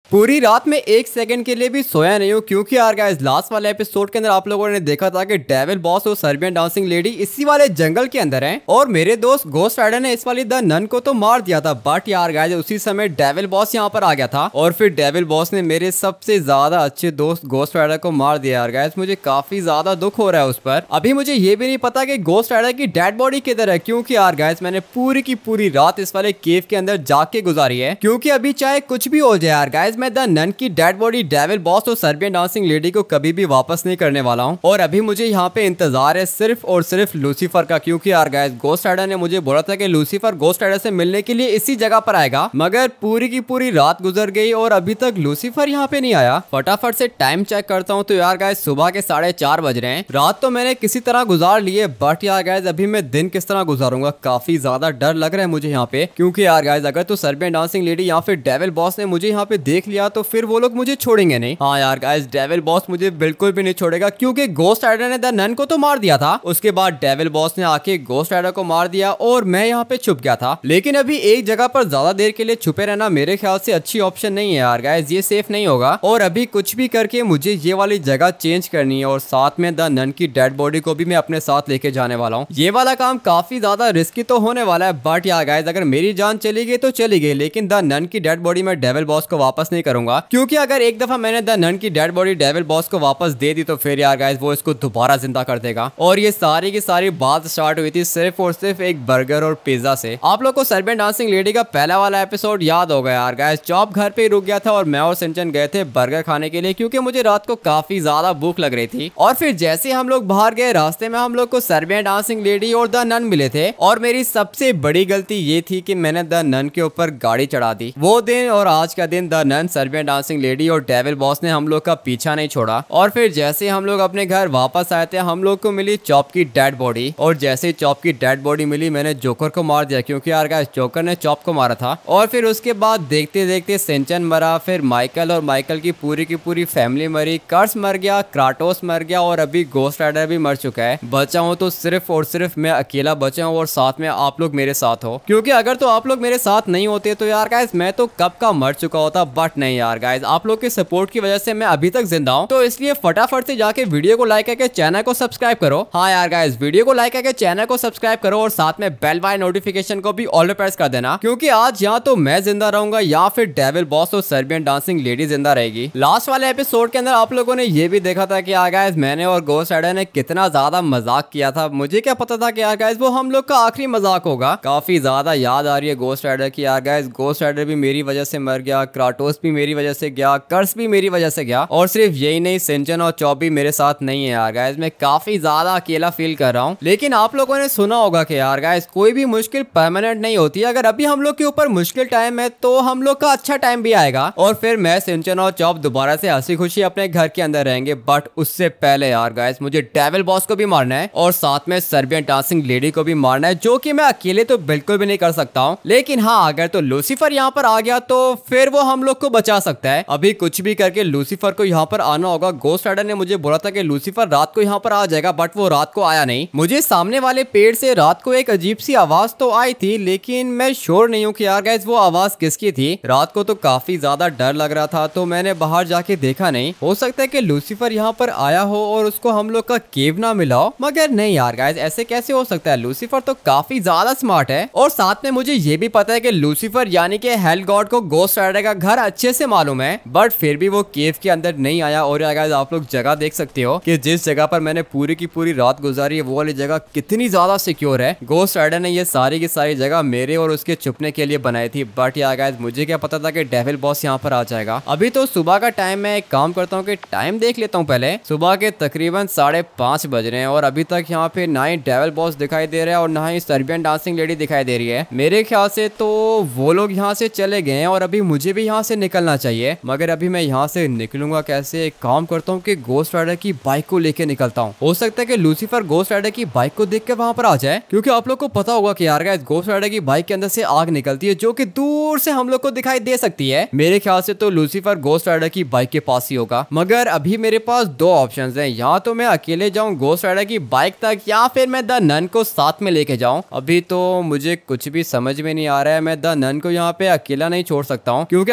पूरी रात में एक सेकंड के लिए भी सोया नहीं हूँ, क्योंकि यार गाइस लास्ट वाले एपिसोड के अंदर आप लोगों ने देखा था कि डेविल बॉस और सर्बियन डांसिंग लेडी इसी वाले जंगल के अंदर हैं और मेरे दोस्त घोस्ट राइडर ने इस वाली द नन को तो मार दिया था। बट यार गाइस उसी समय डेविल बॉस यहाँ पर आ गया था और फिर डेविल बॉस ने मेरे सबसे ज्यादा अच्छे दोस्त घोस्ट राइडर को मार दिया। यार गाइस मुझे काफी ज्यादा दुख हो रहा है उस पर। अभी मुझे ये भी नहीं पता कि घोस्ट राइडर की डेड बॉडी किधर है, क्योंकि यार गाइस मैंने पूरी की पूरी रात इस वाले केव के अंदर जाके गुजारी है। क्योंकि अभी चाहे कुछ भी हो जाए यार गाइस, मैं द नन की डेड बॉडी डेविल बॉस और सर्बियन डांसिंग लेडी को कभी भी वापस नहीं करने वाला हूँ। और अभी मुझे यहाँ पे इंतजार है सिर्फ और सिर्फ लूसीफर का, क्योंकि यार गाइस घोस्ट राइडर ने मुझे बोला था कि लूसीफर घोस्ट राइडर से मिलने के लिए इसी जगह पर आएगा, मगर पूरी की पूरी रात गुजर गई और अभी तक लूसीफर यहाँ पे नहीं आया। फटाफट से टाइम चेक करता हूँ तो यार गाइस सुबह के 4:30 बज रहे हैं। रात तो मैंने किसी तरह गुजार ली है, बट यार गाइस अभी मैं दिन किस तरह गुजारूंगा, काफी ज्यादा डर लग रहा है मुझे यहाँ पे। क्योंकि यार गाइस अगर तो सर्बियन डांसिंग लेडी या फिर डेविल बॉस ने मुझे यहाँ पे देख लिया तो फिर वो लोग मुझे छोड़ेंगे नहीं। हाँ यार गाइस डेविल बॉस मुझे बिल्कुल भी नहीं छोड़ेगा, क्योंकि घोस्ट राइडर ने द नन को तो मार दिया था, उसके बाद डेविल बॉस ने आके घोस्ट राइडर को मार दिया और मैं यहाँ पे छुप गया था। लेकिन अभी एक जगह पर ज्यादा देर के लिए छुपे रहना मेरे ख्याल से अच्छी ऑप्शन नहीं है यार गाइस, ये सेफ नहीं होगा। और अभी कुछ भी करके मुझे ये वाली जगह चेंज करनी है और साथ में द नन की डेड बॉडी को भी मैं अपने साथ लेके जाने वाला हूँ। ये वाला काम काफी ज्यादा रिस्की तो होने वाला है, बट यार गाइस अगर मेरी जान चली गई तो चली गई, लेकिन द नन की डेड बॉडी मैं डेविल बॉस को वापस नहीं करूंगा। क्योंकि अगर एक दफा मैंने द नन की डेड बॉडी डेविल बॉस को वापस दे दी तो फिर यार गाइस वो इसको दोबारा जिंदा कर देगा। और ये सारी की सारी बात स्टार्ट हुई थी सिर्फ और सिर्फ एक बर्गर और पिज्जा से। आप लोग को सर्बियन डांसिंग लेडी का पहला वाला एपिसोड याद होगा यार गाइस, चॉप घर पे ही रुक गया था और मैं और सिंचन गए थे बर्गर खाने के लिए, क्योंकि मुझे रात को काफी ज्यादा भूख लग रही थी। और फिर जैसे हम लोग बाहर गए रास्ते में हम लोग को सर्बियन डांसिंग लेडी और द नन मिले थे और मेरी सबसे बड़ी गलती ये थी कि मैंने द नन के ऊपर गाड़ी चढ़ा दी। वो दिन और आज का दिन the nun, Serbian dancing lady और डेविल बॉस ने हम लोग का पीछा नहीं छोड़ा। और फिर जैसे हम लोग अपने घर वापस आए थे हम लोग को मिली चॉप की डेड बॉडी, और जैसे ही चॉप की डेड बॉडी मिली मैंने जोकर को मार दिया, क्योंकि यार गाइस जोकर ने चॉप को मारा था। और फिर उसके बाद देखते देखते सिंचन मरा, फिर माइकल और माइकल की पूरी फैमिली मरी, कर्स मर गया, क्राटोस मर गया और अभी घोस्ट राइडर भी मर चुका है। बचा हूँ तो सिर्फ और सिर्फ मैं अकेला बचा हूँ और साथ में आप लोग मेरे साथ हो, क्योंकि अगर तो आप लोग मेरे साथ नहीं होते तो यार गाइस मैं तो कब का मर चुका होता। बट नहीं यार गाइस आप लोग के सपोर्ट की वजह से मैं अभी तक जिंदा हूँ, तो इसलिए फटाफट से जाके वीडियो को लाइक करके चैनल को सब्सक्राइब करो। हाँ यार गाइस वीडियो को लाइक करके चैनल को सब्सक्राइब करो और साथ में बेल वाले नोटिफिकेशन को भी ऑल पे प्रेस कर देना, क्योंकि आज या तो मैं जिंदा रहूंगा या फिर डेविल बॉस और सर्बियन डांसिंग लेडी जिंदा रहेगी। लास्ट वाले एपिसोड के अंदर आप लोगों ने ये भी देखा था कि यार गाइस मैंने और घोस्ट राइडर ने कितना ज्यादा मजाक किया था। मुझे क्या पता था कि यार गाइस वो हम लोग का आखिरी मजाक होगा। काफी ज्यादा याद आ रही है घोस्ट राइडर की। यार गाइस घोस्ट राइडर भी मेरी वजह से मर गया, क्राटोस भी मेरी वजह से गया, कर्स भी मेरी वजह से गया, और सिर्फ यही नहीं सिंचन और चॉप भी मेरे साथ नहीं है। यार गाइस मैं काफी ज्यादा अकेला फील कर रहा हूँ। लेकिन आप लोगों ने सुना होगा कि यार गाइस कोई भी मुश्किल परमानेंट नहीं होती। अगर अभी हम लोग के ऊपर मुश्किल टाइम है तो हम लोग का अच्छा टाइम भी आएगा और फिर मैं, सिंचन और चॉप दोबारा से हंसी खुशी अपने घर के अंदर रहेंगे। बट उससे पहले यार गाइस मुझे डेविल बॉस को भी मारना है और साथ में सर्बियन डांसिंग लेडी को भी मारना है, जो कि मैं अकेले तो बिल्कुल भी नहीं कर सकता हूँ। लेकिन हाँ अगर तो लूसीफर यहाँ पर आ गया तो फिर वो हम लोग को बचा सकता है। अभी कुछ भी करके लूसीफर को यहाँ पर आना होगा। घोस्ट राइडर ने मुझे बोला था कि लूसीफर रात को यहाँ पर आ जाएगा, बट वो रात को आया नहीं। मुझे सामने वाले पेड़ से रात को एक अजीब सी आवाज तो आई थी, लेकिन मैं श्योर नहीं हूँ कि यार गाइस वो आवाज किसकी थी। रात को तो काफी ज्यादा डर लग रहा था तो मैंने बाहर जाके देखा नहीं। हो सकता है कि लूसीफर यहाँ पर आया हो और उसको हम लोग का केव ना मिला हो, मगर नहीं यार गाइस ऐसे कैसे हो सकता है। लूसीफर तो काफी ज्यादा स्मार्ट है और साथ में मुझे ये भी पता है कि लूसीफर यानी कि हेल गॉड को घोस्ट राइडर का घर अच्छे से मालूम है, बट फिर भी वो केव के अंदर नहीं आया। और यार गाइस आप लोग जगह देख सकते हो कि जिस जगह पर मैंने पूरी की पूरी रात गुजारी है वो वाली जगह कितनी ज्यादा सिक्योर है। घोस्ट राइडर ने ये सारी की सारी जगह मेरे और उसके छुपने के लिए बनाई थी। बट यार गाइस मुझे क्या पता था कि डेविल बॉस यहाँ पर आ जाएगा। अभी तो सुबह का टाइम है, एक काम करता हूँ कि टाइम देख लेता हूँ पहले। सुबह के तकरीबन 5:30 बज रहे हैं और अभी तक यहाँ पे ना ही डेविल बॉस दिखाई दे रहा है और ना ही सर्बियन डांसिंग लेडी दिखाई दे रही है। मेरे ख्याल से तो वो लोग यहाँ से चले गए हैं और अभी मुझे भी यहाँ से निकलना चाहिए, मगर अभी मैं यहाँ से निकलूंगा कैसे। एक काम करता हूँ कि घोस्ट राइडर की बाइक को लेके निकलता हूँ। हो सकता है कि लूसीफर घोस्ट राइडर की बाइक को देख के वहां पर आ जाए, क्योंकि आप लोग को पता होगा कि यार गाइस घोस्ट राइडर की बाइक के अंदर से आग निकलती है जो कि दूर से हम लोग को दिखाई दे सकती है। मेरे ख्याल से तो लूसीफर घोस्ट राइडर की बाइक के पास ही होगा, मगर अभी मेरे पास दो ऑप्शंस हैं। या तो मैं अकेले जाऊं घोस्ट राइडर की बाइक तक, या फिर मैं द नन को साथ में लेके जाऊं। अभी तो मुझे कुछ भी समझ में नहीं आ रहा है। मैं द नन को यहाँ पे अकेला नहीं छोड़ सकता हूँ, क्योंकि अगर मैंने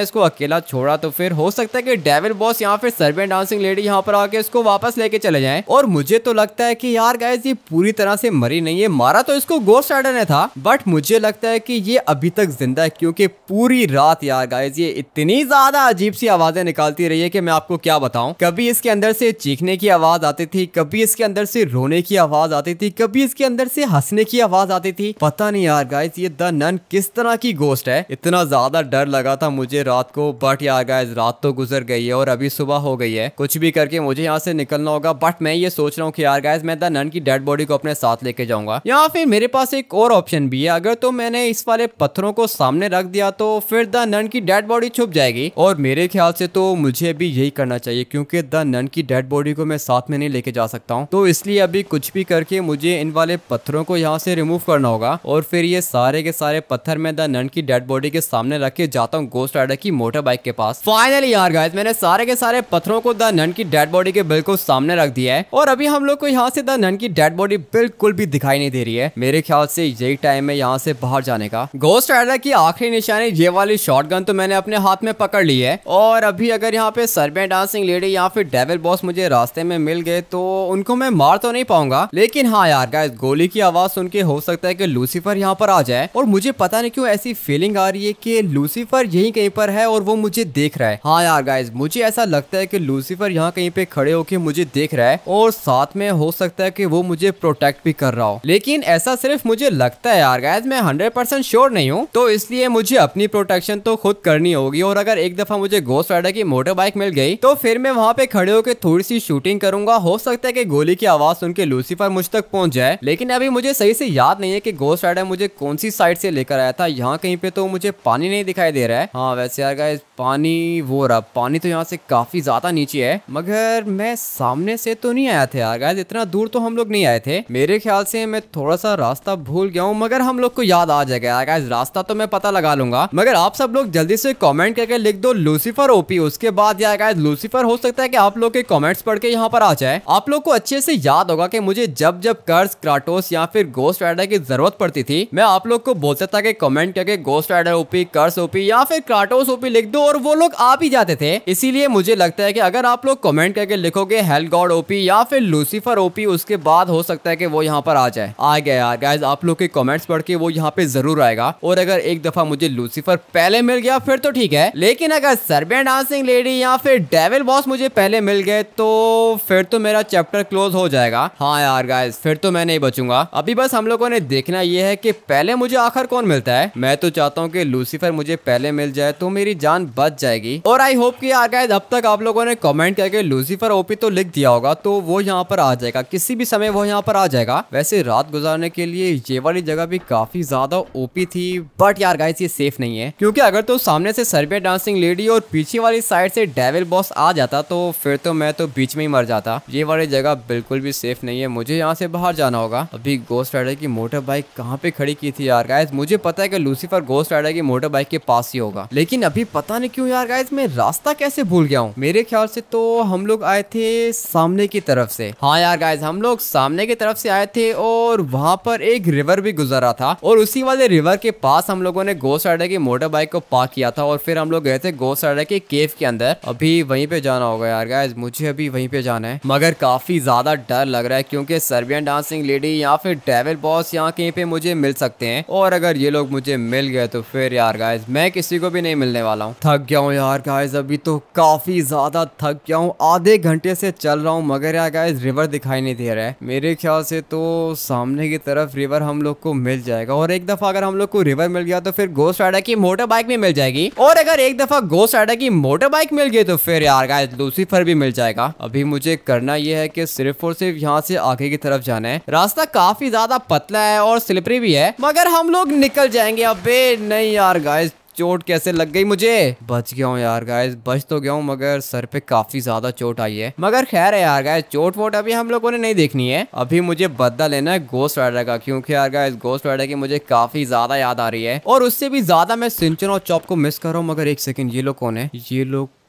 इसको अकेला छोड़ा तो फिर हो सकता है कि डेविल बॉस यहाँ फिर सर्बियन डांसिंग लेडी यहाँ पर आके इसको वापस लेके चले जाएं। और मुझे तो लगता है कि यार गाइस ये पूरी तरह से मरी नहीं है, मारा तो इसको गोस्ट राइडर ने था, बट मुझे लगता है कि ये अभी तक जिंदा है, क्योंकि पूरी रात यार गाइस ये इतनी ज्यादा अजीब सी आवाजें निकालती रही है कि मैं आपको क्या बताऊं। कभी इसके अंदर से चीखने की आवाज आती थी, कभी इसके अंदर से रोने की आवाज आती थी, कभी इसके अंदर से हंसने की आवाज आती थी। पता नहीं यार गाइस ये द नन किस तरह की गोस्ट है। इतना ज्यादा डर लगा था मुझे रात को, बट यार गाइस रात तो गुजर गई है और अभी सुबह हो गई है। कुछ भी करके मुझे यहाँ से निकलना होगा, बट मैं ये सोच रहा हूँ कि यार गाइस मैं द नन की डेड बॉडी को अपने साथ लेके जाऊंगा। या फिर मेरे पास एक और ऑप्शन भी है, अगर तो मैंने इस वाले पत्थरों को सामने रख दिया तो फिर द नन की डेड बॉडी छुप जाएगी, और मेरे ख्याल से तो मुझे भी यही करना चाहिए, क्योंकि द नन की डेड बॉडी को मैं साथ में नहीं लेके जा सकता हूँ। तो इसलिए अभी कुछ भी करके मुझे इन वाले पत्थरों को यहाँ से रिमूव करना होगा, और फिर ये सारे के सारे पत्थर मैं द नन की डेड बॉडी के सामने रख के जाता हूँ गोस्ट राइडर की मोटर बाइक के पास। फाइनली यार गाइस मैंने सारे के सारे पत्थरों को द नन की डेड बॉडी के बिल्कुल सामने रख दिया है, और अभी हम लोग को यहाँ से द नन की डेड बॉडी बिल्कुल भी दिखाई नहीं दे रही है। मेरे ख्याल से यही टाइम है यहाँ से बाहर जाने का। गोस्ट राइडर की आखिरी निशानी ये वाली शॉटगन तो मैंने अपने हाथ में पकड़ ली है, और अभी अगर यहाँ पे सर्बियन डांसिंग लेडी या फिर डेविल बॉस मुझे रास्ते में मिल गए तो उनको मैं मार तो नहीं पाऊंगा, लेकिन हाँ यार गाइस गोली की आवाज सुन के हो सकता है कि लूसीफर यहाँ पर आ जाए, और मुझे पता नहीं क्यों ऐसी फीलिंग आ रही है कि लूसीफर यहीं कहीं पर है और वो मुझे देख रहा है। हाँ यार गाइस मुझे ऐसा लगता है कि लूसीफर यहाँ कहीं पे खड़े होके मुझे देख रहा है, और साथ में हो सकता है कि वो मुझे प्रोटेक्ट भी कर रहा हो, लेकिन ऐसा सिर्फ मुझे लगता है यार गाइस, मैं 100% श्योर नहीं हूँ। तो इसलिए मुझे अपनी प्रोटेक्शन तो खुद करनी होगी, और अगर एक दफा मुझे गोस्ट राइडर की मोटर बाइक मिल गई तो फिर मैं वहाँ पे खड़े होकर थोड़ी सी शूटिंग करूंगा। हो सकता है कि गोली की आवाज सुन के लूसीफर मुझ तक पहुंच जाए, लेकिन अभी मुझे सही से याद नहीं है कि गोस्ट राइडर मुझे कौन सी साइड से लेकर आया था। यहाँ कहीं पे तो मुझे पानी नहीं दिखाई दे रहा है। हाँ वैसे यार गाइस पानी वो रहा, पानी तो यहाँ से काफी ज्यादा नीचे है, मगर मैं सामने से तो नहीं आया था यार गाइस, इतना दूर तो हम लोग नहीं आए थे। मेरे ख्याल से मैं थोड़ा सा रास्ता भूल गया हूँ, मगर हम लोग को याद आ जाएगा यार गाइस, रास्ता तो मैं पता लगा लूंगा। मगर आप सब लोग जल्दी से कमेंट करके लिख दो लूसीफर ओपी, उसके बाद यार गाइस लूसीफर हो सकता है कि आप लोग के कमेंट्स पढ़ के यहाँ पर आ जाए। आप लोग को अच्छे से याद होगा कि मुझे जब जब कर्स, क्राटोस या फिर गोस्ट राइडर की जरूरत पड़ती थी, मैं आप लोग को बोलता था कि कमेंट करके ghost rider OP, curse OP या फिर क्राटोस ओपी लिख दो, और वो लोग आ भी जाते थे। इसीलिए मुझे लगता है कि अगर आप लोग कमेंट करके लिखोगे हेल गॉड ओपी या फिर लूसीफर ओपी, उसके बाद हो सकता है कि वो यहाँ पर आ जाए। आ गया यार गाइस, आप लोग के कमेंट्स पढ़ के वो यहाँ पे जरूर आएगा, और अगर एक दफा मुझे लूसीफर पहले मिल गया फिर तो ठीक है, लेकिन अगर सर्बियन डांसिंग लेडी या फिर डेविल बॉस मुझे पहले मिल गए तो फिर तो मेरा चैप्टर क्लोज हो जाएगा। हाँ यार गाइस फिर तो मैं नहीं बचूंगा। अभी बस हम लोगों ने देखना ये है कि पहले मुझे आखिर कौन मिलता है। मैं तो चाहता हूँ कि लूसीफर मुझे पहले मिल जाए तो मेरी जान बच जाएगी, और आई होप कि यार गाइस अब तक आप लोगों ने कमेंट करके लूसीफर ओपी तो लिख दिया होगा, तो वो यहाँ पर आ जाएगा, किसी भी समय वो यहाँ पर आ जाएगा। वैसे रात गुजारने के लिए ये वाली जगह भी काफी ज्यादा ओपी थी, बट यार गाइस ये सेफ नहीं है, क्योंकि अगर तो सामने से सर्बियन डांसिंग लेडी और पीछे वाली साइड से डेविल बॉस आ जाता तो फिर तो मैं तो बीच में ही मर जाता। ये वाली जगह बिल्कुल भी सेफ नहीं है, मुझे यहाँ से बाहर जाना होगा। अभी गोस्ट राइडर की मोटर बाइक कहाँ पे खड़ी की थी यार गाइस, मुझे पता है कि लूसीफर गोस्ट राइडर की मोटर बाइक के पास ही होगा, लेकिन अभी पता नहीं क्यों यार गाइस मैं रास्ता कैसे भूल गया हूँ। मेरे ख्याल से तो हम लोग आए थे सामने की तरफ से। हाँ यार गाइस हम लोग सामने की तरफ से आए थे, और वहाँ पर एक रिवर भी गुजर रहा था, और उसी वाले रिवर के पास हम लोगों ने गोस्ट राइडर की मोटर बाइक को पार्क किया था, और फिर हम लोग गए थे गोस्ट राइडर के केव के अंदर। अभी वहीं पे जाना होगा यार गाइस, मुझे अभी वहीं पे जाना है, मगर काफी ज्यादा डर लग रहा है, क्योंकि सर्बियन डांसिंग लेडी या फिर डेविल बॉस यहाँ कहीं पे मुझे मिल सकते हैं, और अगर ये लोग मुझे मिल गए तो फिर यार गाइस मैं किसी को भी नहीं मिलने वाला हूँ। थक गया हूँ यार गाइस, अभी तो काफी ज्यादा थक गया हूँ, आधे घंटे से चल रहा हूँ, मगर यार गाइस रिवर दिखाई नहीं दे रहा है। मेरे ख्याल से तो सामने की तरफ रिवर हम लोग को मिल जाएगा, और एक दफा अगर हम लोग को रिवर मिल गया तो फिर गोस्ट राइडर की मोटर बाइक भी मिल जाएगी, और अगर एक दफा गोस्ट राइडर की मोटर बाइक मिल गई तो फिर यार गाइस लूसीफर भी मिल जाएगा। अभी मुझे करना यह है कि सिर्फ और सिर्फ यहाँ से आगे की तरफ जाना है। रास्ता काफी ज्यादा पतला है और स्लिपरी भी है, मगर हम लोग निकल जाएंगे। अबे नहीं यार गाइस चोट कैसे लग गई मुझे, बच गया हूँ यार गाइस, बच तो गया हूँ, मगर सर पे काफी ज्यादा चोट आई है। मगर खैर है यार गाइस, चोट वोट अभी हम लोगों ने नहीं देखनी है। अभी मुझे बदला लेना है गोस्ट राइडर का, क्योंकि यार गाइस गोस्ट राइडर की मुझे काफी ज्यादा याद आ रही है, और उससे भी ज्यादा मैं सिंचन और चॉप को मिस कर रहा हूँ। मगर एक सेकंड, ये लोग कौन है? ये लोग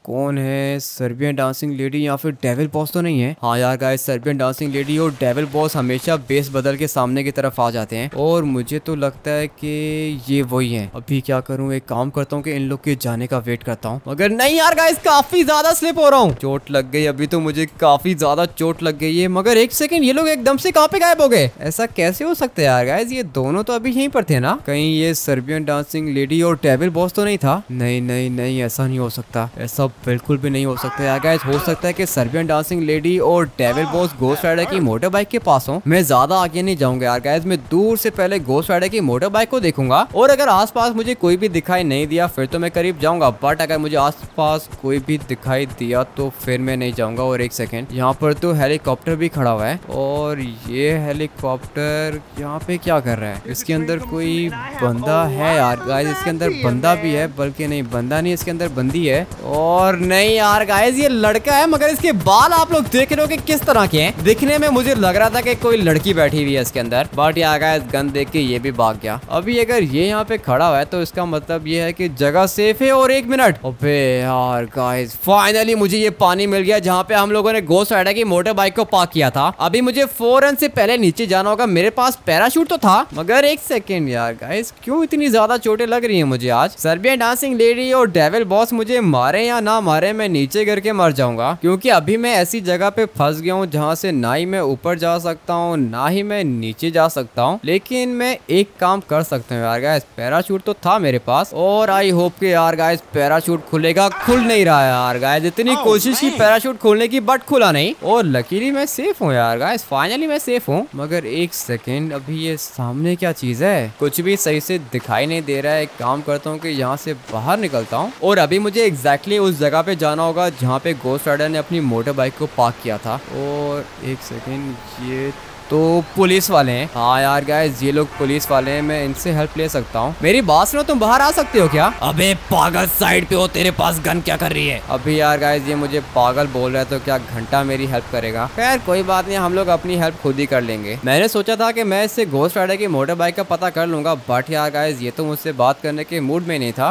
कौन है, सर्बियन डांसिंग लेडी या फिर डेविल बॉस तो नहीं है। हाँ यार गाइस, सर्बियन डांसिंग लेडी और डेविल बॉस हमेशा बेस बदल के सामने की तरफ आ जाते हैं और मुझे तो लगता है कि ये वही है। अभी क्या करूँ, एक काम करता हूँ कि इन लोग के जाने का वेट करता हूँ, मगर नहीं यार गाइस, काफी ज्यादा स्लिप हो रहा हूँ, चोट लग गई। अभी तो मुझे काफी ज्यादा चोट लग गई है, मगर एक सेकंड, ये लोग एकदम से कहाँ पे गायब हो गए? ऐसा कैसे हो सकता है यार गाइस? ये दोनों तो अभी यहीं पर थे ना? कहीं ये सर्बियन डांसिंग लेडी और डेविल बॉस तो नहीं था? नहीं नहीं नहीं, ऐसा नहीं हो सकता, ऐसा बिल्कुल भी नहीं हो सकता यार गाइस। हो सकता है कि सर्बियन डांसिंग लेडी और डेविल बॉस घोस्ट राइडर की मोटर बाइक के पास हो। मैं ज्यादा आगे नहीं जाऊंगा यार गाइस, मैं दूर से पहले घोस्ट राइडर की मोटर बाइक को देखूंगा और अगर आसपास मुझे कोई भी दिखाई नहीं दिया फिर तो मैं करीब जाऊंगा, बट अगर मुझे आसपास कोई भी दिखाई दिया तो फिर मैं नहीं जाऊंगा। और एक सेकेंड, यहाँ पर तो हेलीकॉप्टर भी खड़ा हुआ है और ये हेलीकॉप्टर यहाँ पे क्या कर रहा है? इसके अंदर कोई बंदा है यार गाइस, इसके अंदर बंदा भी है, बल्कि नहीं बंदा नहीं, इसके अंदर बंदी है। और नहीं यार गाइस, ये लड़का है, मगर इसके बाल आप लोग देख रहे हो कि किस तरह के हैं। दिखने में मुझे लग रहा था कि कोई लड़की बैठी हुई है इसके अंदर, बट यार गाइस गन देख के ये भी भाग गया। अभी अगर ये यहाँ पे खड़ा हुआ है तो इसका मतलब ये है कि जगह सेफ है। और 1 मिनट, अबे यार गाइस, फाइनली मुझे ये पानी मिल गया जहाँ पे हम लोगों ने घोस्ट राइडर की मोटर बाइक को पार्क किया था। अभी मुझे फौरन से पहले नीचे जाना होगा। मेरे पास पैराशूट तो था, मगर एक सेकेंड यार गाइस, क्यों इतनी ज्यादा चोटें लग रही है मुझे आज? सर्बियन डांसिंग लेडी और डेविल बॉस मुझे मारे या ना मारे, मैं नीचे गिर के मर जाऊंगा, क्योंकि अभी मैं ऐसी जगह पे फंस गया हूँ जहाँ से ना ही मैं ऊपर जा सकता हूँ ना ही मैं नीचे जा सकता हूँ। लेकिन मैं एक काम कर सकता हूँ यार गाइस, पैराशूट तो था मेरे पास और आई होप के यार गाइस पैराशूट खुलेगा। खुल नहीं रहा है यार गाइस, इतनी कोशिश की पैराशूट खोलने की बट खुला नहीं। और लकीली मैं सेफ हूँ यार गाइस, फाइनली मैं सेफ हूँ। मगर एक सेकेंड, अभी ये सामने क्या चीज है? कुछ भी सही से दिखाई नहीं दे रहा है। एक काम करता हूँ कि यहाँ से बाहर निकलता हूँ और अभी मुझे एग्जैक्टली उस जगह पे जाना होगा जहाँ पे घोस्ट राइडर ने अपनी मोटर बाइक को पार्क किया था। और एक सेकेंड, ये तो पुलिस वाले हैं। हाँ यार गाइस, ये लोग पुलिस वाले हैं, मैं इनसे हेल्प ले सकता हूँ। मेरी बात सुनो, तुम बाहर आ सकते हो क्या? अबे पागल, साइड पे हो, तेरे पास गन क्या कर रही है? अभी यार गाइस, ये मुझे पागल बोल रहा है तो क्या घंटा मेरी हेल्प करेगा? खैर कोई बात नहीं, हम लोग अपनी हेल्प खुद ही कर लेंगे। मैंने सोचा था कि मैं इससे घोस्ट राइडर की मोटर बाइक का पता कर लूंगा, बट यार गाइस ये तो मुझसे बात करने के मूड में नहीं था।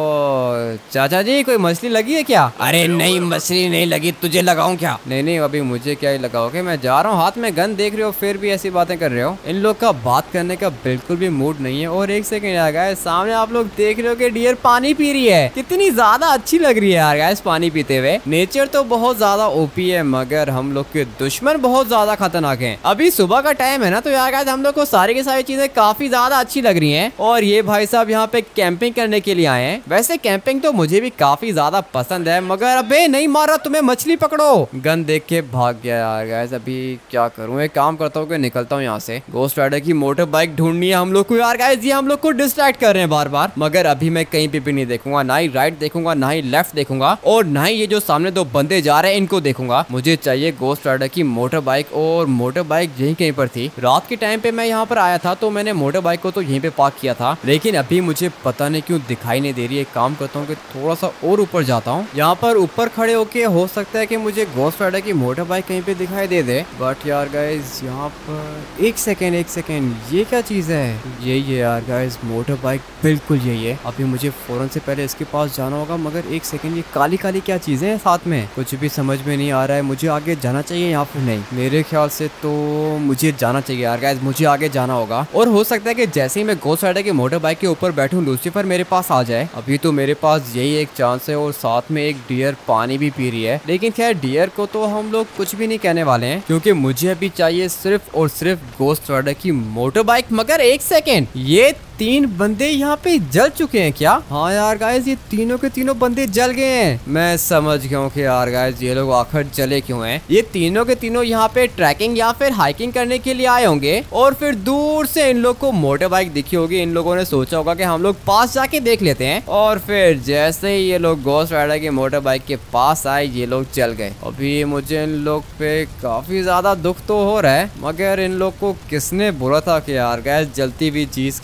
ओ चाचा जी, कोई मछली लगी है क्या? अरे नहीं, मछली नहीं लगी, तुझे लगाऊं क्या? नहीं नहीं, अभी मुझे क्या ही लगाओगे, मैं जा रहा हूँ। हाथ में गन देख रहे हो फिर भी ऐसी बातें कर रहे हो। इन लोग का बात करने का बिल्कुल भी मूड नहीं है। और एक सेकंड यार गाइस, सामने आप लोग देख रहे हो कि डियर पानी पी रही है। कितनी ज्यादा अच्छी लग रही है यार गाइस पानी पीते हुए। नेचर तो बहुत ज्यादा ओपी है, मगर हम लोग के दुश्मन बहुत ज्यादा खतरनाक हैं। अभी सुबह का टाइम है ना, तो यार गाइस हम लोग को सारी की सारी चीजें काफी ज्यादा अच्छी लग रही है। और ये भाई साहब यहाँ पे कैंपिंग करने के लिए आए हैं। वैसे कैंपिंग तो मुझे भी काफी ज्यादा पसंद है, मगर अबे नहीं मारा तुम्हें, मछली पकड़ो। गन देख के भाग गया यार गाइस, अभी क्या करूँ? एक काम करता हूँ कि निकलता हूँ यहाँ से। घोस्ट राइडर की मोटर बाइक ढूंढनी है हम लोग को यार गाइस, ये हम लोग को डिस्ट्रैक्ट कर रहे हैं बार बार। मगर अभी मैं कहीं पे भी नहीं देखूंगा, ना ही राइट देखूंगा ना ही लेफ्ट देखूंगा और ना ही ये जो सामने 2 बंदे जा रहे हैं इनको देखूंगा। मुझे चाहिए घोस्ट राइडर की मोटर बाइक, और मोटर बाइक यहीं कहीं पर थी। रात के टाइम पे मैं यहाँ पर आया था तो मैंने मोटर बाइक को तो यहीं पे पार्क किया था, लेकिन अभी मुझे पता नहीं क्यों दिखाई नहीं दे रही है। एक काम करता हूँ कि थोड़ा सा और ऊपर जाता हूँ। यहाँ पर ऊपर खड़े होके हो सकता है कि मुझे घोस्ट राइडर की मोटर बाइक कहीं पे दिखाई दे दे, बट यार गाइस यहाँ पर एक सेकेंड, ये क्या चीज है? यही है यार गाइस मोटर बाइक, बिल्कुल यही है। अभी मुझे फौरन से पहले इसके पास जाना होगा। मगर एक सेकेंड, ये काली काली क्या चीजें हैं साथ में? कुछ भी समझ में नहीं आ रहा है। मुझे आगे जाना चाहिए या फिर नहीं? मेरे ख्याल से तो मुझे जाना चाहिए यार गाइस, मुझे आगे जाना होगा। और हो सकता है कि जैसे ही मैं घोस्ट राइडर की मोटर बाइक के ऊपर बैठूं लूसीफर मेरे पास आ जाए। अभी तो मेरे पास यही एक चांस है और साथ में एक डियर पानी भी पी रही है। लेकिन खैर डियर को तो हम लोग कुछ भी नहीं कहने वाले हैं, क्योंकि मुझे अभी चाहिए सिर्फ और सिर्फ घोस्ट राइडर की मोटर बाइक। मगर एक सेकेंड, ये 3 बंदे यहाँ पे जल चुके हैं क्या? हाँ यार गाइस, ये तीनों के तीनों बंदे जल गए हैं। मैं समझ गया हूँ कि यार गाइस ये लोग आखिर जले क्यों हैं। ये तीनों के तीनों यहाँ पे ट्रैकिंग या फिर हाइकिंग करने के लिए आए होंगे और फिर दूर से इन लोग को मोटर बाइक दिखी होगी। इन लोगों ने सोचा होगा कि हम लोग पास जाके देख लेते हैं, और फिर जैसे ही ये लोग घोस्ट राइडर की मोटर बाइक के पास आए ये लोग जल गए। अभी मुझे इन लोग पे काफी ज्यादा दुख तो हो रहा है, मगर इन लोग को किसने बोला था कि यार गाइस जलती हुई चीज के पास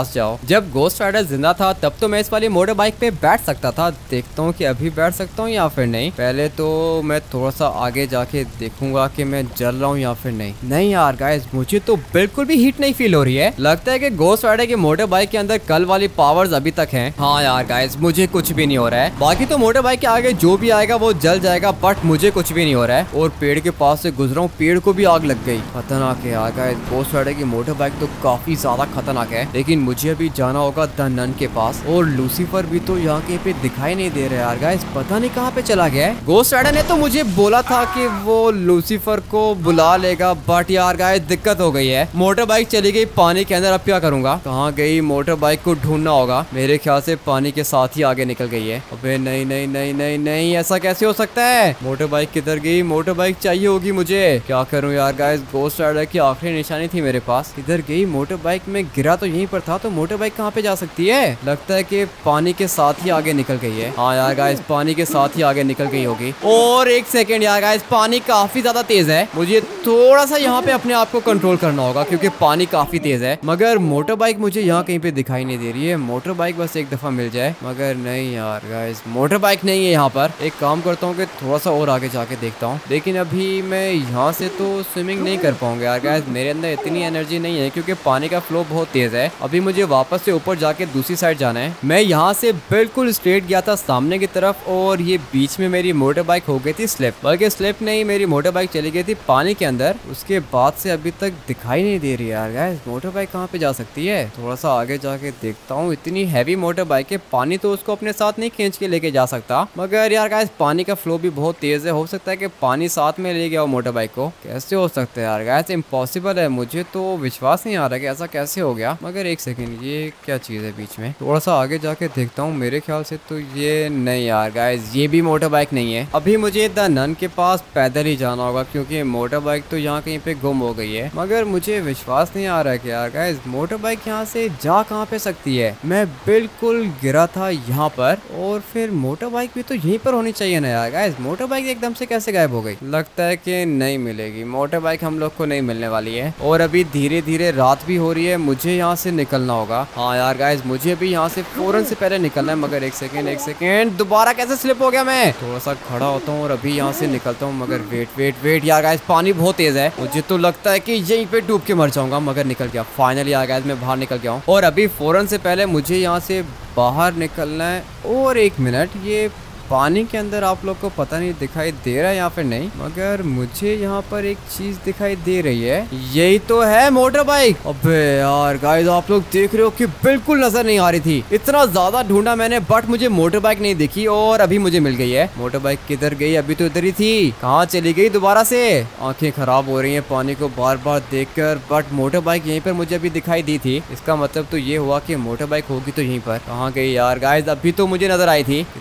फंस जाओ। जब गोस्ट राइडर जिंदा था तब तो मैं इस वाली मोटर बाइक पे बैठ सकता था। देखता हूँ कि अभी बैठ सकता हूँ या फिर नहीं। पहले तो मैं थोड़ा सा आगे जाके देखूंगा कि मैं जल रहा हूँ या फिर नहीं। नहीं यार गाइस, मुझे तो बिल्कुल भी हीट नहीं फील हो रही है। लगता है कि गोस्ट राइडर की मोटर बाइक के अंदर कल वाली पावर्स अभी तक हैं। हाँ यार गाइस, मुझे कुछ भी नहीं हो रहा है। बाकी तो मोटर बाइक के आगे जो भी आएगा वो जल जाएगा, बट मुझे कुछ भी नहीं हो रहा है। और पेड़ के पास से गुजरा हूँ, पेड़ को भी आग लग गई। खतरनाक है यार गाइस, गोस्ट राइडर की मोटर बाइक तो काफी ज्यादा खतरनाक है। लेकिन मुझे अभी जाना होगा द नन के पास। और लूसीफर भी तो यहाँ के पे दिखाई नहीं दे रहा यार गाइस, पता नहीं कहाँ पे चला गया है। गोस्ट राइडर ने तो मुझे बोला था कि वो लूसीफर को बुला लेगा, बट यार गाइस दिक्कत हो गई है। मोटर बाइक चली गई पानी के अंदर। अब क्या करूंगा? कहाँ गई? मोटर बाइक को ढूंढना होगा। मेरे ख्याल से पानी के साथ ही आगे निकल गई है। अबे नहीं नहीं नहीं नहीं नहीं, ऐसा कैसे हो सकता है? मोटर बाइक किधर गई? मोटर बाइक चाहिए होगी मुझे। क्या करूं यार गाइस, गोस्ट राइडर की आखिरी निशानी थी मेरे पास। किधर गई मोटर बाइक? में गिरा तो यहीं पर था, तो मोटर बाइक कहाँ पे जा सकती है? लगता है कि पानी के साथ ही आगे निकल गई है। हाँ यार गाइस, पानी के साथ ही आगे निकल गई होगी। और एक सेकेंड यार गाइस, पानी काफी ज्यादा तेज है। मुझे थोड़ा सा यहाँ पे अपने आप को कंट्रोल करना होगा क्योंकि पानी काफी तेज है। मगर मोटर बाइक मुझे यहाँ कहीं पे दिखाई नहीं दे रही है। मोटर बाइक बस एक दफा मिल जाए, मगर नहीं यार गाइस, मोटर बाइक नहीं है यहाँ पर। एक काम करता हूँ कि थोड़ा सा और आगे जाके देखता हूँ, लेकिन अभी मैं यहाँ से तो स्विमिंग नहीं कर पाऊंगा यार गाइस। मेरे अंदर इतनी एनर्जी नहीं है क्योंकि पानी का फ्लो बहुत तेज है। अभी मुझे वापस से ऊपर जाके दूसरी साइड जाना है। मैं यहाँ से बिल्कुल स्ट्रेट गया था सामने की तरफ, और ये बीच में मेरी मोटर बाइक हो गई थी स्लिप। बल्कि स्लिप नहीं, मेरी मोटर बाइक चली गई थी पानी के अंदर। उसके बाद से अभी तक दिखाई नहीं दे रही यार गाइस, मोटर बाइक कहाँ पे जा सकती है? थोड़ा सा आगे जाके देखता हूँ। इतनी हैवी मोटर बाइक है, पानी तो उसको अपने साथ नहीं खींच के लेके जा सकता। मगर यार गाइस, पानी का फ्लो भी बहुत तेज है। हो सकता है कि पानी साथ में ले गया हो मोटर बाइक को। कैसे हो सकता है यार गाइस? इम्पॉसिबल है। मुझे तो विश्वास नहीं आ रहा कि ऐसा कैसे हो गया। मगर एक सेकंड, ये क्या चीज है बीच में? थोड़ा सा आगे जाके देखता हूँ। मेरे ख्याल से तो ये नहीं यार गाइस, ये भी मोटर बाइक नहीं है। अभी मुझे द नन के पास पैदल ही जाना होगा क्योंकि मोटर बाइक तो यहाँ कहीं पे गुम हो गई है। मगर मुझे विश्वास नहीं आ रहा है कि यार गाइस, मोटर बाइक यहाँ से जा कहाँ पे सकती है? मैं बिल्कुल गिरा था यहाँ पर, और फिर मोटर बाइक भी तो यहीं पर होनी चाहिए ना यार गाइस। मोटर बाइक एकदम से कैसे गायब हो गई? लगता है कि नहीं मिलेगी मोटर बाइक, हम लोग को नहीं मिलने वाली है। और अभी धीरे धीरे रात भी हो रही है, मुझे यहाँ से निकलना होगा। हाँ यार गाइस, मुझे भी यहाँ से फौरन से पहले निकलना है। मगर एक सेकेंड, दोबारा कैसे स्लिप हो गया? मैं थोड़ा सा खड़ा होता हूँ और अभी यहाँ से निकलता हूँ। मगर वेट यार गाइस, पानी बहुत तेज है। मुझे तो लगता है कि यहीं पे डूब के मर जाऊंगा। मगर निकल गया फाइनली यार गाइस, मैं बाहर निकल गया हूँ। और अभी फौरन से पहले मुझे यहाँ से बाहर निकलना है। और एक मिनट, ये पानी के अंदर आप लोग को पता नहीं दिखाई दे रहा है या फिर नहीं, मगर मुझे यहाँ पर एक चीज दिखाई दे रही है। यही तो है मोटर बाइक। अबे यार गाइस, आप लोग देख रहे हो कि बिल्कुल नजर नहीं आ रही थी। इतना ज्यादा ढूंढा मैंने, बट मुझे मोटर बाइक नहीं दिखी, और अभी मुझे मिल गई है। मोटर बाइक किधर गई? अभी तो इधर ही थी, कहाँ चली गई दोबारा से? आंखें खराब हो रही है पानी को बार बार देख कर। बट मोटर बाइक यहीं पर मुझे अभी दिखाई दी थी। इसका मतलब तो ये हुआ कि मोटर बाइक होगी तो यहीं पर। कहाँ गई यार गाइस? अभी तो मुझे नजर आई थी।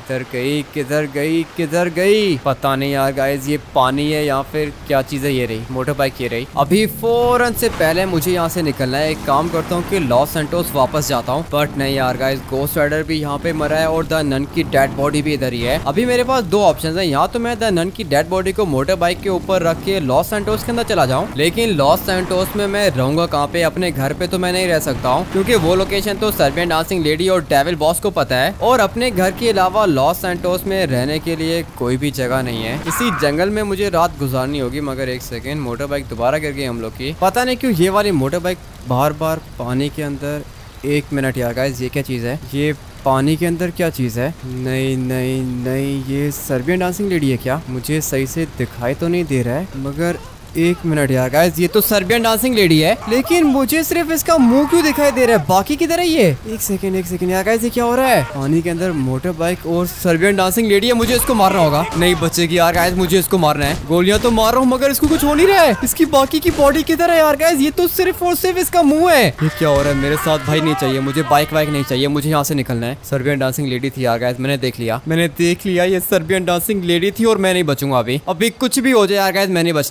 किधर गई पता नहीं यार गाइस। ये पानी है या फिर क्या चीज है? ये रही मोटर बाइक, ये रही। अभी फौरन से पहले मुझे यहाँ से निकलना है। एक काम करता हूँ कि लॉस सैंटोस वापस जाता हूँ। बट नहीं यार गाइस, गोस्ट राइडर भी यहाँ पे मरा है और द नन की डेड बॉडी भी इधर ही है। अभी मेरे पास दो ऑप्शन है। यहाँ तो मैं द नन की डेड बॉडी को मोटर बाइक के ऊपर रख के लॉस सैंटोस के अंदर चला जाऊँ, लेकिन लॉस सैंटोस में मैं रहूंगा कहाँ पे? अपने घर पे तो मैं नहीं रह सकता हूँ क्योंकि वो लोकेशन तो सर्बियन डांसिंग लेडी और डेविल बॉस को पता है। और अपने घर के अलावा लॉस सैंटोस में रहने के लिए कोई भी जगह नहीं है। इसी जंगल में मुझे रात गुजारनी होगी। मगर एक सेकेंड, मोटर बाइक दोबारा गिर गई हम लोग की। पता नहीं क्यों ये वाली मोटर बाइक बार बार पानी के अंदर। एक मिनट यार गाइस, ये क्या चीज है? ये पानी के अंदर क्या चीज है? नहीं, ये सर्बियन डांसिंग लेडी है क्या? मुझे सही से दिखाई तो नहीं दे रहा है। मगर एक मिनट यार गाइस, ये तो सर्बियन डांसिंग लेडी है, लेकिन मुझे सिर्फ इसका मुंह क्यों दिखाई दे रहा है? बाकी किधर है ये? एक सेकंड यार गाइस, ये क्या हो रहा है? पानी के अंदर मोटर बाइक और सर्बियन डांसिंग लेडी है। मुझे इसको मारना होगा। नहीं बचेगी यार गाइस, मुझे इसको मारना है। गोलियां तो मार रहा हूँ मगर इसको कुछ हो नहीं रहा है। इसकी बाकी की बॉडी किधर है यार गाइस? ये तो सिर्फ और सिर्फ इसका मुंह है। ये क्या हो रहा है मेरे साथ? भाई नहीं चाहिए मुझे, बाइक वाइक नहीं चाहिए, मुझे यहाँ से निकलना है। सर्बियन डांसिंग लेडी थी यार गाइस, मैंने देख लिया। ये सर्बियन डांसिंग लेडी थी और मैं नहीं बचूंगा। अभी कुछ भी हो जाए यार गाइस, मैं नहीं बचने वाला हूँ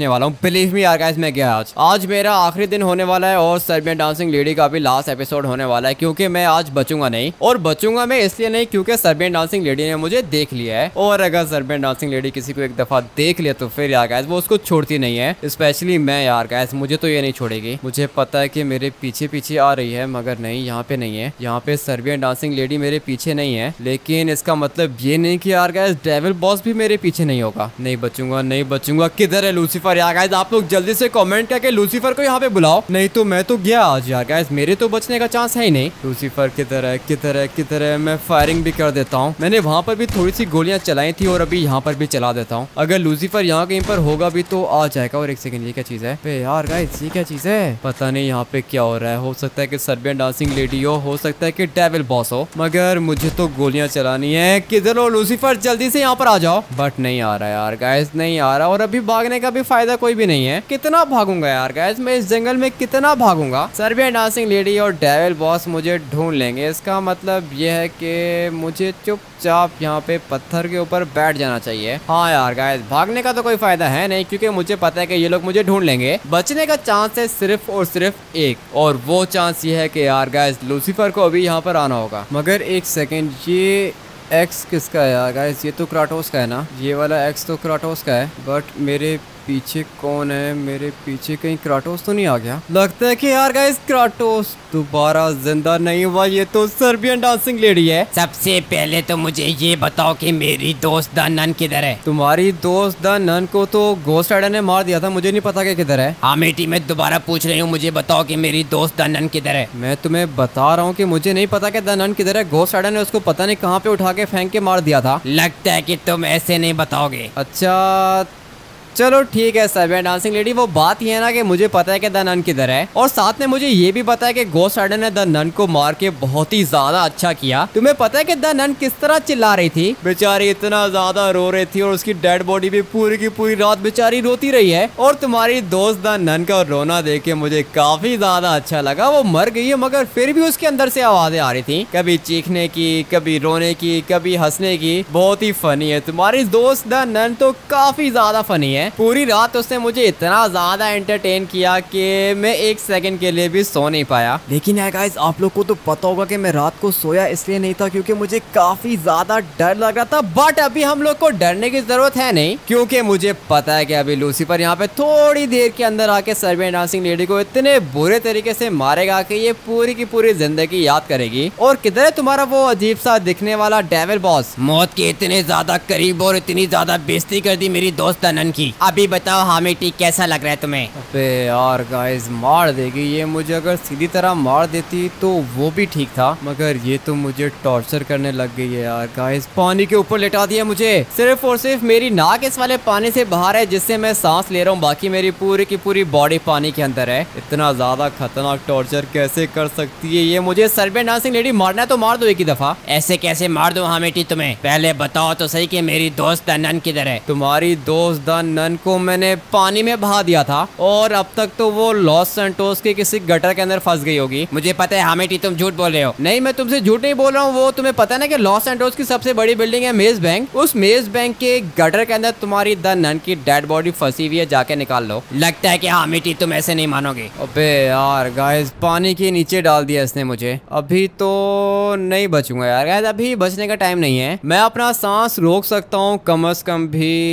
बिलीव मी यार गाइस, मैं गया आज मेरा आखिरी दिन होने वाला है और सर्बियन डांसिंग लेडी का भी लास्ट एपिसोड होने वाला है, क्योंकि मैं आज बचूंगा नहीं। और बचूंगा मैं इसलिए नहीं क्योंकि सर्बियन डांसिंग लेडी ने मुझे देख लिया है, और अगर सर्बियन डांसिंग लेडी किसी को एक दफा देख लिया तो फिर यार गाइस वो उसको छोड़ती नहीं है। स्पेशली मैं यार गाइस, मुझे तो ये नहीं छोड़ेगी। मुझे पता है कि मेरे पीछे पीछे आ रही है, मगर नहीं, यहाँ पे नहीं है। यहाँ पे सर्बियन डांसिंग लेडी मेरे पीछे नहीं है, लेकिन इसका मतलब ये नहीं कि यार गाइस डेविल बॉस भी मेरे पीछे नहीं होगा। नहीं बचूंगा, नहीं बचूंगा। किधर है लूसीफर यार गाइस? आप लोग जल्दी से कमेंट करके लूसीफर को यहाँ पे बुलाओ, नहीं तो मैं तो गया आज यार गाइस, मेरे तो बचने का चांस है ही नहीं। लूसीफर किधर है, किधर है, किधर है? मैं फायरिंग भी कर देता हूँ। मैंने वहाँ पर भी थोड़ी सी गोलियां चलाई थी और अभी यहाँ पर भी चला देता हूँ। अगर लूसीफर यहाँ कहीं पर होगा भी तो आ जाएगा। और एक सेकंड, ये क्या चीज है यार गाइस? ये क्या चीज है? पता नहीं यहाँ पे क्या हो रहा है। हो सकता है कि सर्बियन डांसिंग लेडी हो सकता है कि डेविल बॉस हो, मगर मुझे तो गोलियां चलानी है। किधर हो लूसीफर? जल्दी से यहाँ पर आ जाओ। बट नहीं आ रहा यार गाइस, नहीं आ रहा। और अभी भागने का भी फायदा कोई भी नहीं है। कितना भागूंगा यार गाइस मैं इस जंगल में, कितना भागूंगा? सर्बियन डांसिंग लेडी और डेविल बॉस मुझे ढूंढ लेंगे। इसका मतलब ये है कि मुझे चुपचाप यहाँ पे पत्थर के ऊपर बैठ जाना चाहिए। हाँ यार गाइस, भागने का तो कोई फायदा है नहीं, क्योंकि मुझे पता है कि ये लोग मुझे ढूंढ लेंगे। बचने का चांस है सिर्फ और सिर्फ एक, और वो चांस ये है कि यार गाइस लूसीफर को अभी यहाँ पर आना होगा। मगर एक सेकेंड, ये एक्स किसका है यार गाइस? ये तो क्राटोस का है ना, ये वाला एक्स तो क्राटोस का है। बट मेरे पीछे कौन है? मेरे पीछे कहीं क्राटोस तो नहीं आ गया? लगता है कि यार गाइस क्राटोस दोबारा जिंदा नहीं हुआ। ये तो सर्बियन डांसिंग लेडी है। सबसे पहले तो मुझे ये बताओ कि मेरी दोस्त द नन किधर है? तुम्हारी दोस्त द नन को तो घोस्ट राइडर ने मार दिया था, मुझे नहीं पता कि किधर है। हाँ बेटी, मैं दोबारा पूछ रही हूँ, मुझे बताओ कि मेरी दोस्त द नन किधर है? मैं तुम्हें बता रहा हूँ कि मुझे नहीं पता कि द नन किधर है। घोस्ट राइडर ने उसको पता नहीं कहाँ पे उठा के फेंक के मार दिया था। लगता है कि तुम ऐसे नहीं बताओगे। अच्छा चलो ठीक है सर्बियन डांसिंग लेडी, वो बात ये है ना कि मुझे पता है कि द नन किधर है, और साथ में मुझे ये भी पता है कि घोस्ट राइडर ने द नन को मार के बहुत ही ज्यादा अच्छा किया। तुम्हें पता है कि द नन किस तरह चिल्ला रही थी? बेचारी इतना ज्यादा रो रही थी, और उसकी डेड बॉडी भी पूरी की पूरी रात बेचारी रोती रही है। और तुम्हारी दोस्त द नन का रोना देख के मुझे काफी ज्यादा अच्छा लगा। वो मर गई है मगर फिर भी उसके अंदर से आवाजें आ रही थी, कभी चीखने की, कभी रोने की, कभी हंसने की। बहुत ही फनी है तुम्हारी दोस्त द नन, तो काफी ज्यादा फनी है। पूरी रात उसने मुझे इतना ज्यादा एंटरटेन किया कि मैं एक सेकंड के लिए भी सो नहीं पाया। लेकिन यार गाइस, आप लोग को तो पता होगा कि मैं रात को सोया इसलिए नहीं था क्योंकि मुझे काफी ज्यादा डर लग रहा था। बट अभी हम लोग को डरने की जरूरत है नहीं, क्योंकि मुझे पता है कि अभी लूसीफर यहाँ पे थोड़ी देर के अंदर आके सर्बियन डांसिंग लेडी को इतने बुरे तरीके से मारेगा कि ये पूरी की पूरी जिंदगी याद करेगी। और किधर है तुम्हारा वो अजीब सा दिखने वाला डेविल बॉस? मौत के इतने ज्यादा करीब और इतनी ज्यादा बेइज्जती कर दी मेरी दोस्त नन की। अभी बताओ हामिटी, कैसा लग रहा है तुम्हें? अबे यार गाइस, मार देगी ये मुझे। अगर सीधी तरह मार देती तो वो भी ठीक था, मगर ये तो मुझे टॉर्चर करने लग गई है यार गाइस। पानी के ऊपर लेटा दिया मुझे। सिर्फ और सिर्फ मेरी नाक इस वाले पानी से बाहर है जिससे मैं सांस ले रहा हूँ, बाकी मेरी पूरी की पूरी बॉडी पानी के अंदर है। इतना ज्यादा खतरनाक टॉर्चर कैसे कर सकती है ये? मुझे सर्बियन डांसिंग लेडी मारना है तो मार दो एक ही दफा। ऐसे कैसे मार दो हामिटी तुम्हें? पहले बताओ तो सही कि मेरी दोस्त नन किधर है? तुम्हारी दोस्त द नन को मैंने पानी में बहा दिया था, और अब तक तो वो लॉस सैंटोस के किसी गटर के अंदर फंस गई होगी। मुझे पता है हामिटी, तुम झूठ बोल रहे हो। नहीं, मैं तुमसे झूठ नहीं बोल रहा हूँ। वो तुम्हें पता है ना कि लॉस सैंटोस की सबसे बड़ी बिल्डिंग है मेज बैंक। उस मेज बैंक के गटर के अंदर तुम्हारी द नन की डेड बॉडी फंसी हुई है, जाके निकाल लो। लगता है कि हामिटी तुम ऐसे नहीं मानोगे। अबे यार गाइस, पानी के नीचे डाल दिया इसने मुझे। अभी तो नहीं बचूंगा यार गाइस, अभी बचने का टाइम नहीं है। मैं अपना सांस रोक सकता हूँ कम से कम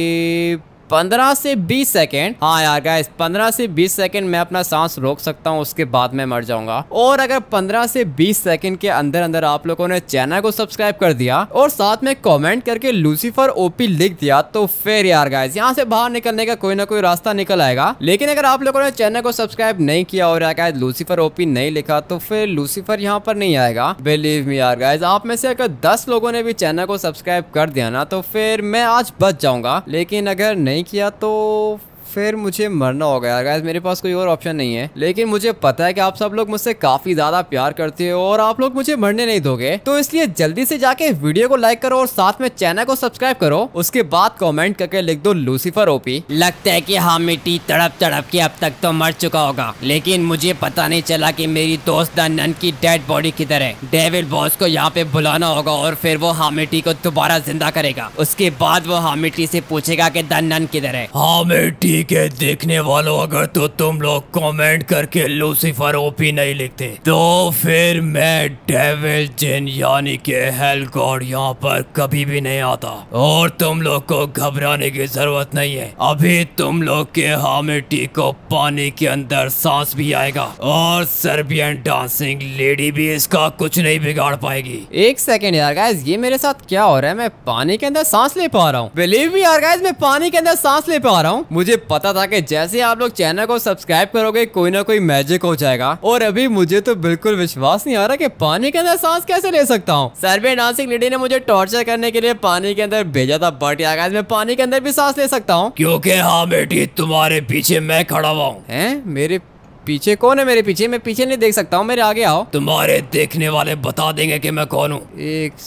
भी 15 से 20 सेकेंड। हाँ यार गाइस, 15 से 20 सेकेंड मैं अपना सांस रोक सकता हूँ, उसके बाद मैं मर जाऊंगा। और अगर 15 से 20 सेकेंड के अंदर अंदर आप लोगों ने चैनल को सब्सक्राइब कर दिया और साथ में कमेंट करके लूसीफर ओपी लिख दिया, तो फिर यार गाइस यहाँ से बाहर निकलने का कोई ना कोई रास्ता निकल आएगा। लेकिन अगर आप लोगों ने चैनल को सब्सक्राइब नहीं किया और यार गाइस लूसीफर ओपी नहीं लिखा, तो फिर लूसीफर यहाँ पर नहीं आएगा। बिलीव मी यार गाइस, आप में से अगर 10 लोगों ने भी चैनल को सब्सक्राइब कर दिया ना, तो फिर मैं आज बच जाऊंगा। लेकिन अगर नहीं किया तो फिर मुझे मरना होगा यार गाइस, मेरे पास कोई और ऑप्शन नहीं है। लेकिन मुझे पता है कि आप सब लोग मुझसे काफी ज्यादा प्यार करते हो और आप लोग मुझे मरने नहीं दोगे, तो इसलिए जल्दी से जाके वीडियो को लाइक करो और साथ में चैनल को सब्सक्राइब करो। उसके बाद कमेंट करके लिख दो लूसीफर ओपी। लगता है कि हामिटी तड़प तड़प के अब तक तो मर चुका होगा, लेकिन मुझे पता नहीं चला कि मेरी दोस्त द नन की डेड बॉडी किधर है। डेविल बॉस को यहाँ पे बुलाना होगा और फिर वो हामिटी को दोबारा जिंदा करेगा। उसके बाद वो हामिटी से पूछेगा कि द नन किधर है। हामिटी ठीक है देखने वालों, अगर तो तुम लोग कमेंट करके लूसीफर ओपी नहीं लिखते तो फिर मैं डेविल जिन यानी कि हेल गॉड यहाँ पर कभी भी नहीं आता। और तुम लोग को घबराने की जरूरत नहीं है, अभी तुम लोग के हामिटी को पानी के अंदर सांस भी आएगा और सर्बियन डांसिंग लेडी भी इसका कुछ नहीं बिगाड़ पाएगी। एक सेकेंड यार गाइस, ये मेरे साथ क्या हो रहा है? मैं पानी के अंदर सांस ले पा रहा हूँ। बिलीव मी यार गाइस, मैं पानी के अंदर सांस ले पा रहा हूँ। मुझे पता था कि जैसे आप लोग चैनल को सब्सक्राइब करोगे कोई ना कोई मैजिक हो जाएगा, और अभी मुझे तो बिल्कुल विश्वास नहीं आ रहा कि पानी के अंदर सांस कैसे ले सकता हूँ। सर्बियन डांसिंग लेडी ने मुझे टॉर्चर करने के लिए पानी के अंदर भेजा था, बट यार गाइस मैं पानी के अंदर भी सांस ले सकता हूँ। क्योंकि हाँ बेटी, तुम्हारे पीछे मैं खड़ा हुआ हूँ। मेरे पीछे कौन है? मेरे पीछे? मैं पीछे नहीं देख सकता हूँ, मेरे आगे आओ। तुम्हारे देखने वाले बता देंगे कि मैं कौन हूँ। एक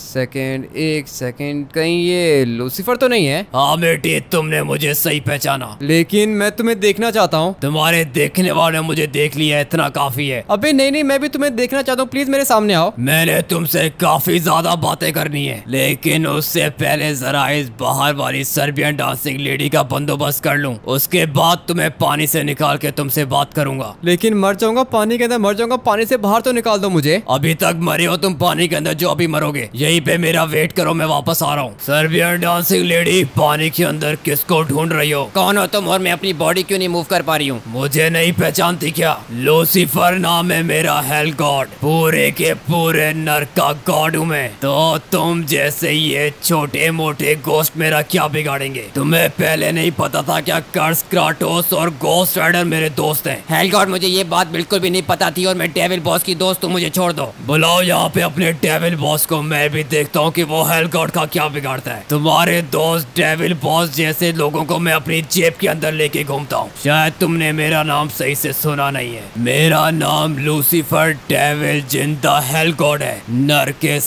सेकेंड, कहीं ये लूसीफर तो नहीं है? हाँ बेटी, तुमने मुझे सही पहचाना, लेकिन मैं तुम्हें देखना चाहता हूँ। तुम्हारे देखने वाले मुझे देख लिया, इतना काफी है। अबे नहीं, मैं भी तुम्हें देखना चाहता हूँ, प्लीज मेरे सामने आओ। मैंने तुमसे काफी ज्यादा बातें करनी है, लेकिन उससे पहले जरा इस बाहर वाली सर्बियन डांसिंग लेडी का बंदोबस्त कर लूं, उसके बाद तुम्हें पानी से निकाल के तुमसे बात करूंगा। लेकिन मर जाऊंगा पानी के अंदर, मर जाऊंगा। पानी से बाहर तो निकाल दो मुझे। अभी तक मरे हो तुम पानी के अंदर, जो अभी मरोगे। यहीं पे मेरा वेट करो, मैं वापस आ रहा हूँ। सर्बियन डांसिंग लेडी, पानी के अंदर किसको ढूंढ रही हो? कौन हो तुम और मैं अपनी बॉडी क्यों नहीं मूव कर पा रही हूँ? मुझे नहीं पहचानती क्या? लूसीफर नाम है मेरा, हेल गॉड, पूरे के पूरे नर्क का गॉड हूँ मैं। तो तुम जैसे ये छोटे मोटे गोस्ट मेरा क्या बिगाड़ेंगे? तुम्हें पहले नहीं पता था क्या कर्स, क्राटोस और गोस्ट राइडर मेरे दोस्त हैं? हेल गॉड, मुझे ये बात बिल्कुल भी नहीं पता थी और मैं डेविल बॉस की दोस्त हूँ, मुझे छोड़ दो। बुलाओ यहाँ पे अपने डेविल बॉस को, मैं भी देखता हूँ कि वो हेल गॉड का क्या बिगाड़ता है। तुम्हारे दोस्त डेविल बॉस जैसे लोगों को मैं अपनी जेब के अंदर लेके घूमता हूँ। शायद तुमने मेरा नाम सही से सुना नहीं है। मेरा नाम लूसीफर डेविल जिन द हेल गॉड है। नर के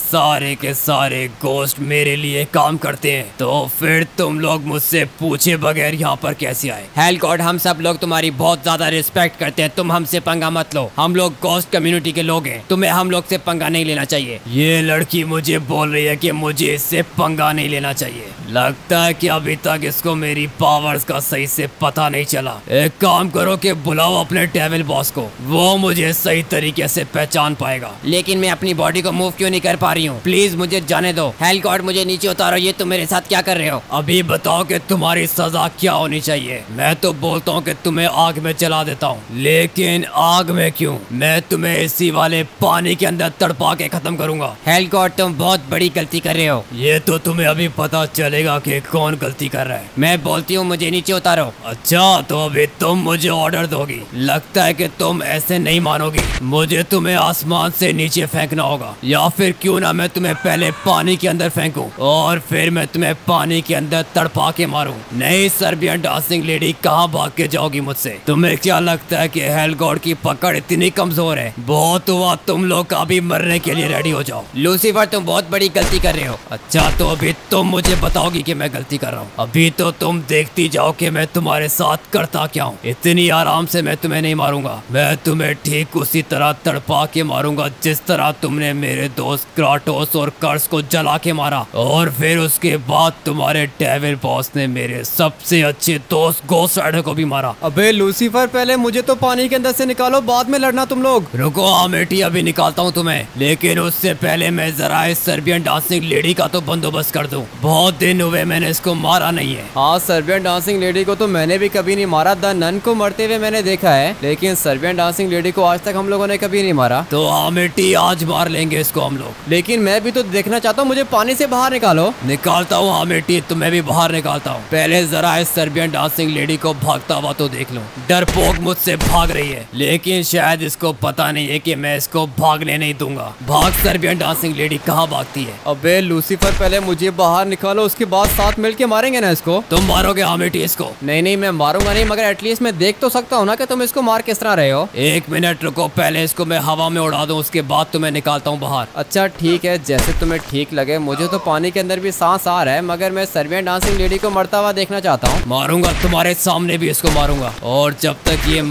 सारे गोस्ट मेरे लिए काम करते हैं, तो फिर तुम लोग मुझसे पूछे बगैर यहाँ पर कैसे आए? हेल गॉड, हम सब लोग तुम्हारी बहुत ज्यादा रिस्पेक्ट करते हैं, तुम हमसे पंगा मत लो। हम लोग गोस्ट कम्युनिटी के लोग हैं, तुम्हें हम लोग से पंगा नहीं लेना चाहिए। ये लड़की मुझे बोल रही है कि मुझे इससे पंगा नहीं लेना चाहिए। लगता है कि अभी तक इसको मेरी पावर्स का सही से पता नहीं चला। एक काम करो कि बुलाओ अपने डेविल बॉस को, वो मुझे सही तरीके से पहचान पाएगा। लेकिन मैं अपनी बॉडी को मूव क्यों नहीं कर पा रही हूँ? प्लीज मुझे जाने दो। हेल गॉड, मुझे नीचे उतारो। ये तुम मेरे साथ क्या कर रहे हो? अभी बताओ कि तुम्हारी सजा क्या होनी चाहिए। मैं तो बोलता हूँ कि तुम्हें आग में जला देता हूँ, लेकिन आग में क्यों? मैं तुम्हें इसी वाले पानी के अंदर तड़पा के खत्म करूंगा। हेल गॉड, तुम बहुत बड़ी गलती कर रहे हो। ये तो तुम्हें अभी पता चलेगा कि कौन गलती कर रहा है। मैं बोलती हूँ मुझे नीचे उतारो। अच्छा, तो अभी तुम मुझे ऑर्डर दोगी? लगता है कि तुम ऐसे नहीं मानोगी। मुझे तुम्हें आसमान से नीचे फेंकना होगा, या फिर क्यों ना मैं तुम्हें पहले पानी के अंदर फेंकूं और फिर मैं तुम्हें पानी के अंदर तड़पा के मारूं। नहीं सर्बियन डांसिंग लेडी, कहाँ भाग के जाओगी मुझसे? तुम्हें क्या लगता है कि हेल गॉड की पकड़ इतनी कमजोर है? बहुत हुआ, तुम लोग अभी मरने के लिए रेडी हो जाओ। लूसीफर, तुम बहुत बड़ी गलती कर रहे हो। अच्छा, तो अभी तुम मुझे बताओगी कि मैं गलती कर रहा हूँ? अभी तो तुम देखती जाओ कि मैं तुम्हारे साथ करता क्या हूँ। इतनी आराम से मैं तुम्हें नहीं मारूंगा, मैं तुम्हें ठीक उसी तरह तड़पा के मारूंगा जिस तरह तुमने मेरे दोस्त क्राटोस और कर्स को जला के मारा। और फिर उसके बाद तुम्हारे डेविल बॉस ने मेरे सबसे अच्छे दोस्त गोस्ट राइडर को भी मारा। अबे लूसीफर, पहले मुझे तो पानी के अंदर से निकालो, बाद में लड़ना तुम लोग। रुको हामिटी, अभी निकालता हूँ तुम्हें, लेकिन उससे पहले मैं जरा इस सर्बियन डांसिंग लेडी का तो बंदोबस्त कर दूं। बहुत दिन हुए मैंने इसको मारा नहीं है। हाँ, सर्बियन डांसिंग लेडी को तो मैंने भी कभी नहीं मारा। द नन को मरते हुए मैंने देखा है, लेकिन सर्बियन डांसिंग लेडी को आज तक हम लोगों ने कभी नहीं मारा। तो हामिटी, आज मार लेंगे इसको हम लोग। लेकिन मैं भी तो देखना चाहता हूँ, मुझे पानी से बाहर निकालो। निकालता हूँ हामिटी, तुम्हें भी बाहर निकालता हूँ। पहले जरा इस सर्बियन डांसिंग लेडी को भागता हुआ तो देख लो। डरपोक मुझसे भाग रही है, लेकिन शायद इसको पता नहीं है कि मैं इसको भागने नहीं दूंगा। भाग सर्बियन डांसिंग लेडी, कहाँ भागती है? अबे लूसीफर, पहले मुझे बाहर निकालो, उसके बाद साथ मिलके मारेंगे ना इसको। तुम मारोगे हामिटी इसको? नहीं, मैं मारूंगा नहीं, मगर एटलीस्ट मैं देख तो सकता हूँ ना कि तुम इसको मार किस तरह रहे हो। एक मिनट रुको, पहले इसको मैं हवा में उड़ा दूं, उसके बाद तुम्हें निकालता हूँ बाहर। अच्छा ठीक है, जैसे तुम्हें ठीक लगे। मुझे तो पानी के अंदर भी सांस आ रहा है, मगर मैं सर्बियन डांसिंग लेडी को मरता हुआ देखना चाहता हूँ। मारूंगा तुम्हारे सामने भी इसको मारूंगा, और जब तक ये मर नहीं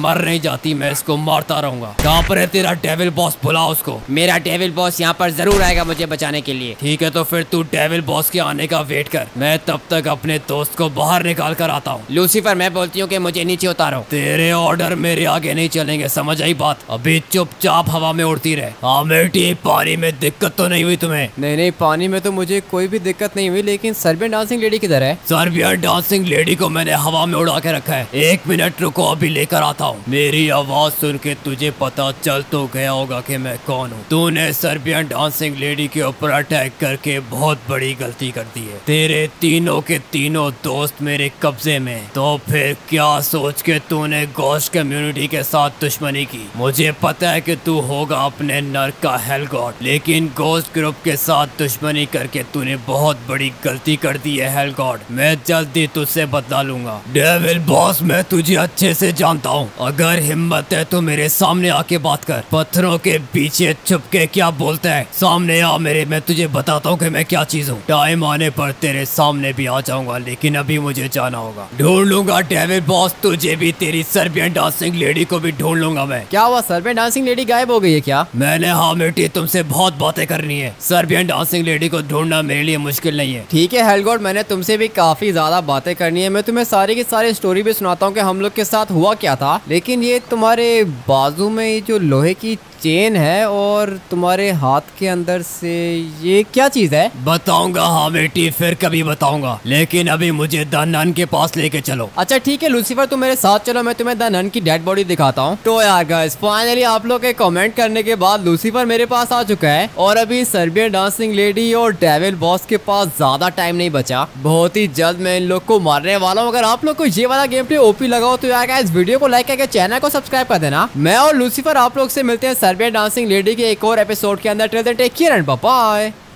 जाती मैं इसको मारता रहूंगा। कहाँ पर है तेरा डेविल बॉस? बुला उसको। मेरा डेविल बॉस यहाँ पर जरूर आएगा मुझे बचाने के लिए। ठीक है तो फिर तू डेविल बॉस के आने का वेट कर, मैं तब तक अपने दोस्त को बाहर निकाल कर आता हूँ। लूसीफर मैं बोलती हूँ कि मुझे नीचे उतारो। तेरे ऑर्डर मेरे आगे नहीं चलेंगे, समझ आई बात? अभी चुपचाप हवा में उड़ती रहे। हाँ बेटी, पानी में दिक्कत तो नहीं हुई तुम्हें? नहीं, पानी में तो मुझे कोई भी दिक्कत नहीं हुई, लेकिन सर्बियन डांसिंग लेडी किधर है? सर्बियन डांसिंग लेडी को मैंने हवा में उड़ा के रखा है। 1 मिनट रुको, अभी लेकर आता हूँ। मेरी आवाज सुन के तुझे पता चल तो गया होगा कि मैं कौन हूँ। तूने सर्बियन डांसिंग लेडी के ऊपर अटैक करके बहुत बड़ी गलती कर दी है। तेरे तीनों के तीनों दोस्त मेरे कब्जे में, तो फिर क्या सोच के तूने घोस्ट कम्युनिटी के साथ दुश्मनी की? मुझे पता है कि तू होगा अपने नर्क का हेल गॉड, लेकिन घोस्ट ग्रुप के साथ दुश्मनी करके तूने बहुत बड़ी गलती कर दी है हेल गॉड। मैं जल्दी तुझसे बदला लूंगा। डेविल बॉस, मैं तुझे अच्छे से जानता हूँ, अगर हिम्मत है तो मेरे सामने आके बात कर। पत्थरों के पीछे छुप के क्या बोलता है? सामने आ मेरे, मैं तुझे बताता हूँ कि मैं क्या चीज हूँ। टाइम आने पर तेरे सामने भी आ जाऊंगा, लेकिन अभी मुझे जाना होगा। ढूंढ लूंगा डेविल बॉस, तुझे भी, तेरी सर्बियन डांसिंग लेडी को भी ढूंढ लूंगा मैं। क्या हुआ, सर्बियन डांसिंग लेडी गायब हो गई है क्या? मैंने, हाँ बेटी, तुमसे बहुत बातें करनी है। सर्बियन डांसिंग लेडी को ढूंढना मेरे लिए मुश्किल नहीं है। ठीक है हेलगॉड, मैंने तुमसे भी काफी ज्यादा बातें करनी है। मैं तुम्हें सारी की सारी स्टोरी भी सुनाता हूँ कि हम लोग के साथ हुआ क्या था। लेकिन ये तुम्हारे बाजू में ये जो लोहे की चेन है और तुम्हारे हाथ के अंदर से ये क्या चीज है? बताऊंगा हाँ बेटी, फिर कभी बताऊंगा, लेकिन अभी मुझे द नन के पास लेके चलो। अच्छा ठीक है लूसीफर, तुम मेरे साथ चलो, मैं तुम्हें द नन की डेड बॉडी दिखाता हूँ। तो यार गाइस, फाइनली आप लोग के कमेंट करने के बाद लूसीफर मेरे पास आ चुका है और अभी सर्बियन डांसिंग लेडी और डेविल बॉस के पास ज्यादा टाइम नहीं बचा। बहुत ही जल्द मैं इन लोग को मारने वाला हूँ। अगर आप लोग को ये वाला गेम प्ले ओपी लगा हो तो यार गाइस वीडियो को लाइक करके चैनल को सब्सक्राइब कर देना। मैं और लूसीफर आप लोग से मिलते हैं सर्बियन डांसिंग लेडी के एक और एपिसोड के अंदर। Take care and bye bye.